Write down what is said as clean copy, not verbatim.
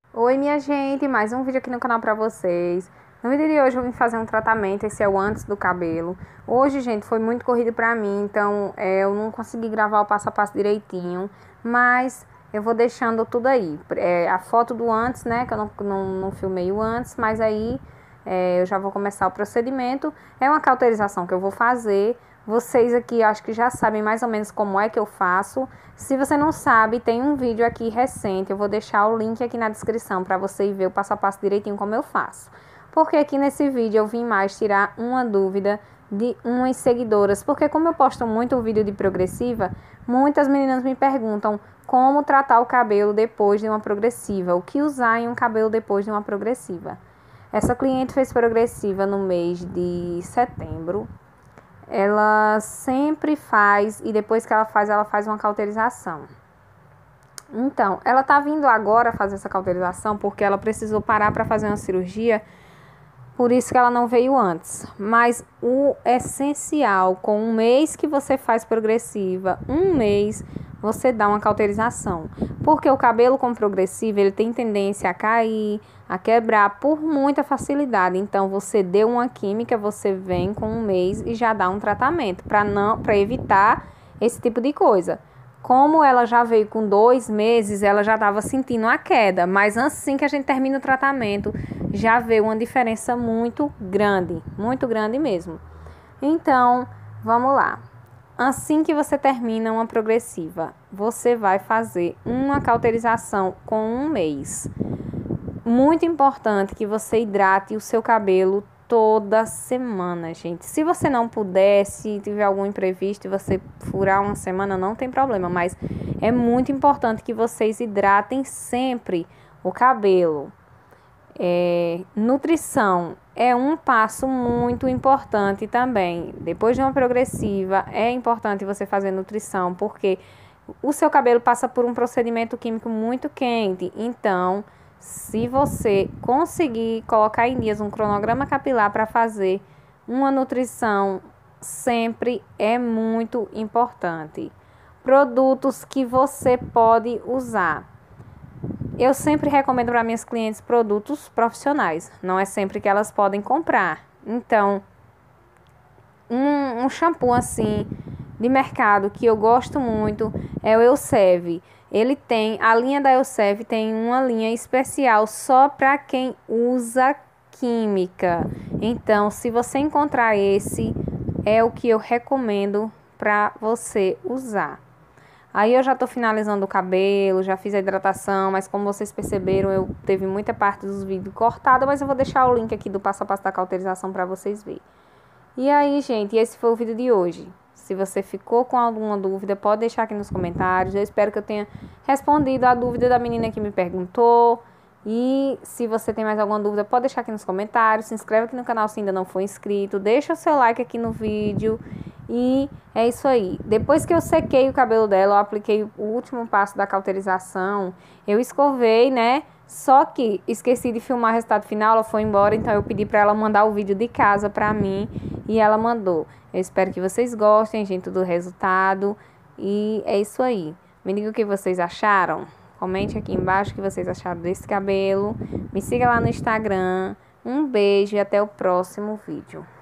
Oi, minha gente, mais um vídeo aqui no canal pra vocês. No vídeo de hoje eu vim fazer um tratamento, esse é o antes do cabelo. Hoje, gente, foi muito corrido pra mim, então eu não consegui gravar o passo a passo direitinho, mas eu vou deixando tudo aí. A foto do antes, né, que eu não filmei o antes, mas aí eu já vou começar o procedimento. É uma cauterização que eu vou fazer. Vocês aqui acho que já sabem mais ou menos como é que eu faço. Se você não sabe, tem um vídeo aqui recente. Eu vou deixar o link aqui na descrição para você ver o passo a passo direitinho como eu faço. Porque aqui nesse vídeo eu vim mais tirar uma dúvida de umas seguidoras. Porque como eu posto muito vídeo de progressiva, muitas meninas me perguntam como tratar o cabelo depois de uma progressiva. O que usar em um cabelo depois de uma progressiva. Essa cliente fez progressiva no mês de setembro. Ela sempre faz, e depois que ela faz uma cauterização. Então, ela tá vindo agora fazer essa cauterização porque ela precisou parar para fazer uma cirurgia, por isso que ela não veio antes. Mas o essencial, com um mês que você faz progressiva, um mês você dá uma cauterização. Porque o cabelo com progressiva, ele tem tendência a cair, a quebrar por muita facilidade. Então, você deu uma química, você vem com um mês e já dá um tratamento para evitar esse tipo de coisa. Como ela já veio com 2 meses, ela já estava sentindo a queda, mas assim que a gente termina o tratamento, já veio uma diferença muito grande mesmo. Então, vamos lá. Assim que você termina uma progressiva, você vai fazer uma cauterização com um mês. Muito importante que você hidrate o seu cabelo toda semana, gente. Se você não puder, se tiver algum imprevisto e você furar uma semana, não tem problema, mas é muito importante que vocês hidratem sempre o cabelo. Nutrição é um passo muito importante também. Depois de uma progressiva, é importante você fazer nutrição, porque o seu cabelo passa por um procedimento químico muito quente. Então, se você conseguir colocar em dias um cronograma capilar para fazer uma nutrição, sempre é muito importante. Produtos que você pode usar. Eu sempre recomendo para minhas clientes produtos profissionais. Não é sempre que elas podem comprar. Então, um shampoo assim de mercado que eu gosto muito é o Elseve. Ele tem, a linha da Elseve tem uma linha especial só para quem usa química. Então, se você encontrar esse, é o que eu recomendo para você usar. Aí eu já tô finalizando o cabelo, já fiz a hidratação, mas como vocês perceberam, eu teve muita parte dos vídeos cortada, mas eu vou deixar o link aqui do passo a passo da cauterização para vocês verem. E aí, gente, esse foi o vídeo de hoje. Se você ficou com alguma dúvida, pode deixar aqui nos comentários. Eu espero que eu tenha respondido a dúvida da menina que me perguntou. E se você tem mais alguma dúvida, pode deixar aqui nos comentários. Se inscreve aqui no canal se ainda não for inscrito. Deixa o seu like aqui no vídeo. E é isso aí. Depois que eu sequei o cabelo dela, eu apliquei o último passo da cauterização. Eu escovei, né? Só que esqueci de filmar o resultado final, ela foi embora, então eu pedi para ela mandar o vídeo de casa para mim e ela mandou. Eu espero que vocês gostem, gente, do resultado. E é isso aí. Me diga o que vocês acharam. Comente aqui embaixo o que vocês acharam desse cabelo. Me siga lá no Instagram. Um beijo e até o próximo vídeo.